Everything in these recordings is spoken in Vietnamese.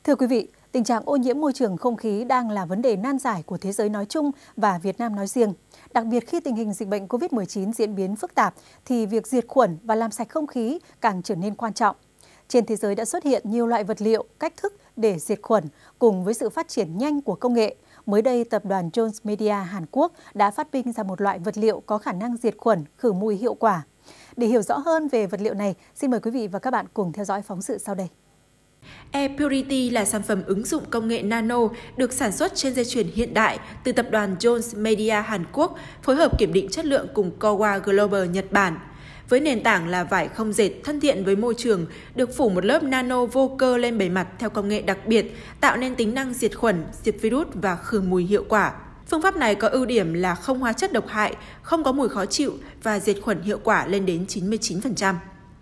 Thưa quý vị, tình trạng ô nhiễm môi trường không khí đang là vấn đề nan giải của thế giới nói chung và Việt Nam nói riêng. Đặc biệt khi tình hình dịch bệnh COVID-19 diễn biến phức tạp thì việc diệt khuẩn và làm sạch không khí càng trở nên quan trọng. Trên thế giới đã xuất hiện nhiều loại vật liệu, cách thức để diệt khuẩn cùng với sự phát triển nhanh của công nghệ. Mới đây, tập đoàn Jones Media Hàn Quốc đã phát minh ra một loại vật liệu có khả năng diệt khuẩn, khử mùi hiệu quả. Để hiểu rõ hơn về vật liệu này, xin mời quý vị và các bạn cùng theo dõi phóng sự sau đây. Air Purity là sản phẩm ứng dụng công nghệ nano được sản xuất trên dây chuyền hiện đại từ tập đoàn Jones Media Hàn Quốc phối hợp kiểm định chất lượng cùng Kowa Global Nhật Bản. Với nền tảng là vải không dệt thân thiện với môi trường, được phủ một lớp nano vô cơ lên bề mặt theo công nghệ đặc biệt, tạo nên tính năng diệt khuẩn, diệt virus và khử mùi hiệu quả. Phương pháp này có ưu điểm là không hóa chất độc hại, không có mùi khó chịu và diệt khuẩn hiệu quả lên đến 99%.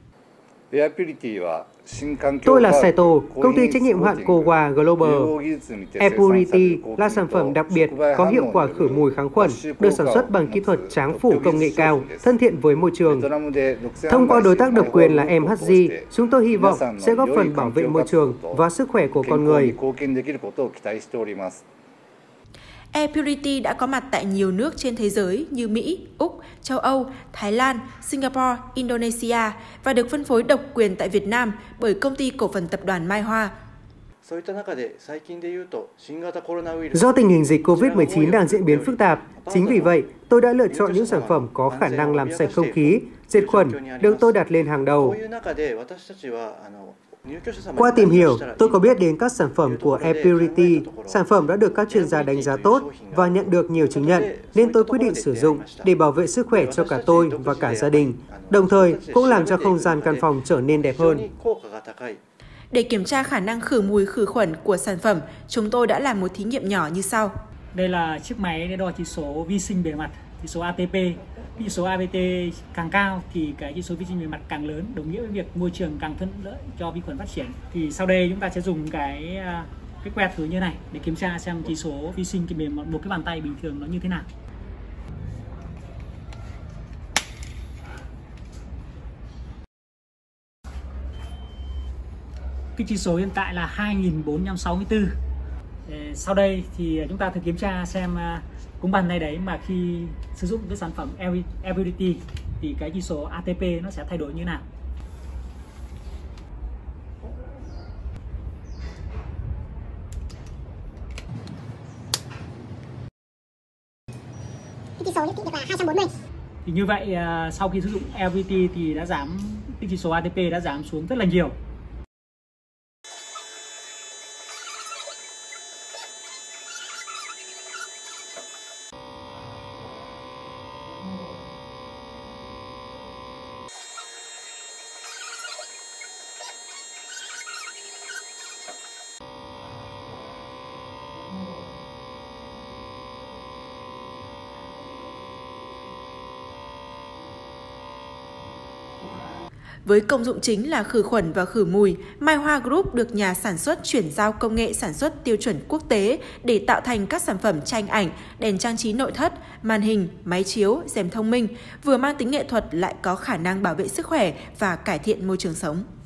Tôi là Saito, công ty trách nhiệm hữu hạn Kowa Global. Air Purity là sản phẩm đặc biệt có hiệu quả khử mùi kháng khuẩn, được sản xuất bằng kỹ thuật tráng phủ công nghệ cao, thân thiện với môi trường. Thông qua đối tác độc quyền là MHG, chúng tôi hy vọng sẽ góp phần bảo vệ môi trường và sức khỏe của con người. Air Purity đã có mặt tại nhiều nước trên thế giới như Mỹ, Úc, châu Âu, Thái Lan, Singapore, Indonesia và được phân phối độc quyền tại Việt Nam bởi công ty cổ phần tập đoàn Mai Hoa. Do tình hình dịch COVID-19 đang diễn biến phức tạp, chính vì vậy tôi đã lựa chọn những sản phẩm có khả năng làm sạch không khí, diệt khuẩn được tôi đặt lên hàng đầu. Qua tìm hiểu, tôi có biết đến các sản phẩm của Air Purity. Sản phẩm đã được các chuyên gia đánh giá tốt và nhận được nhiều chứng nhận, nên tôi quyết định sử dụng để bảo vệ sức khỏe cho cả tôi và cả gia đình, đồng thời cũng làm cho không gian căn phòng trở nên đẹp hơn. Để kiểm tra khả năng khử mùi khử khuẩn của sản phẩm, chúng tôi đã làm một thí nghiệm nhỏ như sau. Đây là chiếc máy để đo chỉ số vi sinh bề mặt, chỉ số ATP. Chỉ số ABT càng cao thì cái chỉ số vi sinh bề mặt càng lớn, đồng nghĩa với việc môi trường càng thuận lợi cho vi khuẩn phát triển. Thì sau đây chúng ta sẽ dùng cái que thử như này để kiểm tra xem chỉ số vi sinh cái bề mặt một cái bàn tay bình thường nó như thế nào. Cái chỉ số hiện tại là 2464. Sau đây thì chúng ta thử kiểm tra xem cũng bàn tay đấy mà khi sử dụng cái sản phẩm Air Purity thì cái chỉ số ATP nó sẽ thay đổi như nào. Chỉ số được là 240. Thì như vậy sau khi sử dụng Air Purity thì đã giảm, cái chỉ số ATP đã giảm xuống rất là nhiều. Với công dụng chính là khử khuẩn và khử mùi, Mai Hoa Group được nhà sản xuất chuyển giao công nghệ sản xuất tiêu chuẩn quốc tế để tạo thành các sản phẩm tranh ảnh, đèn trang trí nội thất, màn hình, máy chiếu, rèm thông minh, vừa mang tính nghệ thuật lại có khả năng bảo vệ sức khỏe và cải thiện môi trường sống.